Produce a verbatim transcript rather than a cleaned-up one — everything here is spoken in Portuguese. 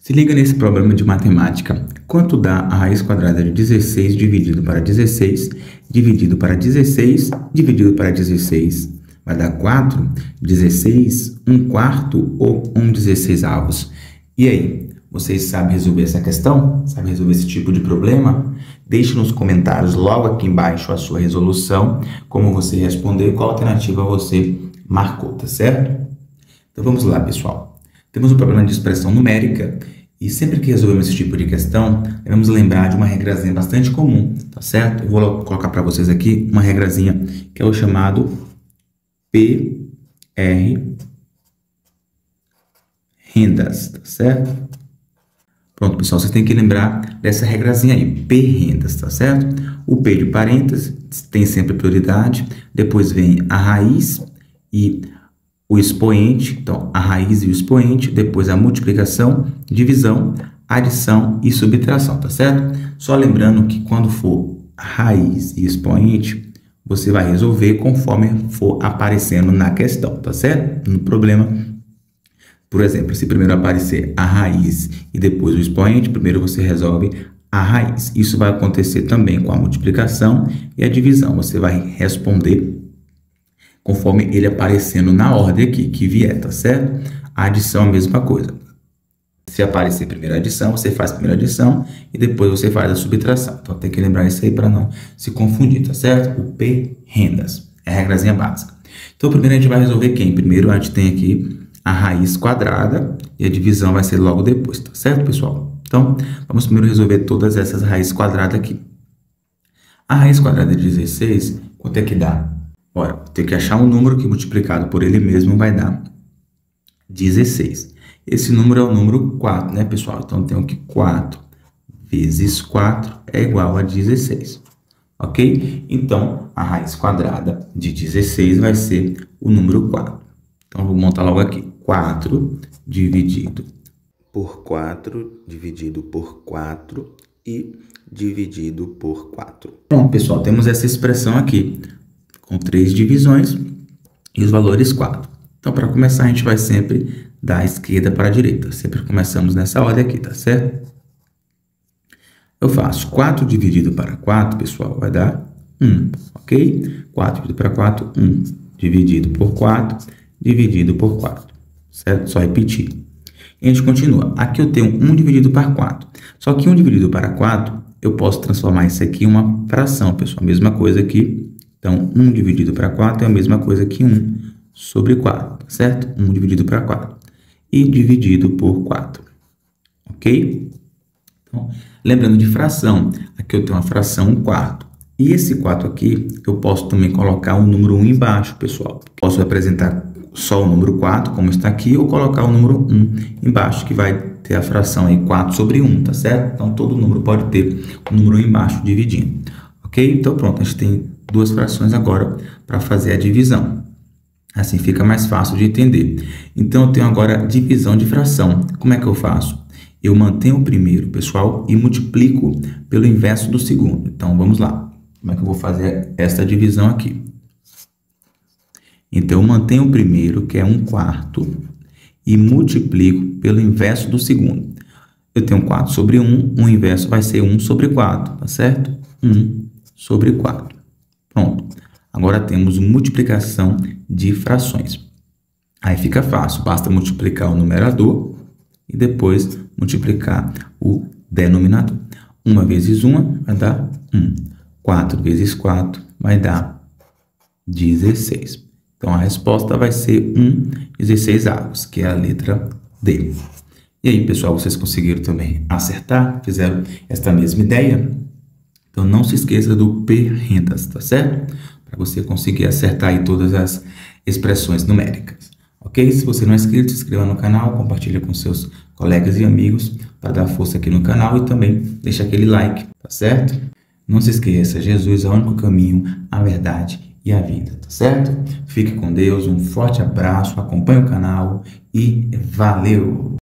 Se liga nesse problema de matemática. Quanto dá a raiz quadrada de dezesseis dividido para dezesseis, dividido para dezesseis, dividido para dezesseis? Vai dar quatro, dezesseis, um quarto ou um dezesseisavos? E aí, vocês sabem resolver essa questão? Sabem resolver esse tipo de problema? Deixe nos comentários logo aqui embaixo a sua resolução, como você respondeu e qual alternativa você marcou, tá certo? Então vamos lá, pessoal. Temos um problema de expressão numérica e sempre que resolvemos esse tipo de questão, devemos lembrar de uma regrazinha bastante comum, tá certo? Eu vou colocar para vocês aqui uma regrazinha que é o chamado P R rendas, tá certo? Pronto, pessoal, vocês têm que lembrar dessa regrazinha aí, P rendas, tá certo? O P de parênteses tem sempre prioridade, depois vem a raiz e o expoente, então a raiz e o expoente, depois a multiplicação, divisão, adição e subtração, tá certo? Só lembrando que quando for raiz e expoente, você vai resolver conforme for aparecendo na questão, tá certo? No problema, por exemplo, se primeiro aparecer a raiz e depois o expoente, primeiro você resolve a raiz. Isso vai acontecer também com a multiplicação e a divisão. Você vai responder conforme ele aparecendo na ordem aqui, que vier, tá certo? A adição é a mesma coisa. Se aparecer primeiro a adição, você faz a primeira adição e depois você faz a subtração. Então tem que lembrar isso aí para não se confundir, tá certo? O P rendas é a regrazinha básica. Então primeiro a gente vai resolver quem? Primeiro a gente tem aqui a raiz quadrada e a divisão vai ser logo depois, tá certo, pessoal? Então vamos primeiro resolver todas essas raízes quadradas aqui. A raiz quadrada de dezesseis, quanto é que dá? Ora, tem que achar um número que multiplicado por ele mesmo vai dar dezesseis. Esse número é o número quatro, né, pessoal? Então, eu tenho que quatro vezes quatro é igual a dezesseis, ok? Então, a raiz quadrada de dezesseis vai ser o número quatro. Então, vou montar logo aqui. quatro dividido por quatro, dividido por quatro e dividido por quatro. Pronto, pessoal, temos essa expressão aqui, com três divisões e os valores quatro. Então, para começar, a gente vai sempre da esquerda para a direita. Sempre começamos nessa ordem aqui, tá certo? Eu faço quatro dividido para quatro, pessoal, vai dar um, ok? quatro dividido para quatro, um. Dividido por quatro, dividido por quatro, certo? Só repetir. E a gente continua. Aqui eu tenho um dividido para quatro. Só que um dividido para quatro, eu posso transformar isso aqui em uma fração, pessoal. Mesma coisa aqui. Então, um dividido para quatro é a mesma coisa que um sobre quatro, tá certo? um dividido para quatro. E dividido por quatro, ok? Então, lembrando de fração, aqui eu tenho uma fração um quarto. E esse quatro aqui, eu posso também colocar o número um embaixo, pessoal. Posso representar só o número quatro, como está aqui, ou colocar o número um embaixo, que vai ter a fração aí quatro sobre um, tá certo? Então, todo número pode ter o número um embaixo dividindo, ok? Então, pronto, a gente tem duas frações agora para fazer a divisão. Assim fica mais fácil de entender. Então, eu tenho agora divisão de fração. Como é que eu faço? Eu mantenho o primeiro, pessoal, e multiplico pelo inverso do segundo. Então, vamos lá. Como é que eu vou fazer essa divisão aqui? Então, eu mantenho o primeiro, que é um quarto, e multiplico pelo inverso do segundo. Eu tenho quatro sobre um, o inverso vai ser um sobre quatro, tá certo? um sobre quatro. Pronto. Agora temos multiplicação de frações. Aí fica fácil, basta multiplicar o numerador e depois multiplicar o denominador. uma vezes uma vai dar um. quatro vezes quatro vai dar dezesseis. Então, a resposta vai ser um dezesseisavos, que é a letra D. E aí, pessoal, vocês conseguiram também acertar? Fizeram esta mesma ideia? Então, não se esqueça do P rendas, tá certo? Para você conseguir acertar aí todas as expressões numéricas, ok? Se você não é inscrito, se inscreva no canal, compartilha com seus colegas e amigos para dar força aqui no canal e também deixa aquele like, tá certo? Não se esqueça, Jesus é o único caminho, a verdade e a vida, tá certo? Fique com Deus, um forte abraço, acompanhe o canal e valeu!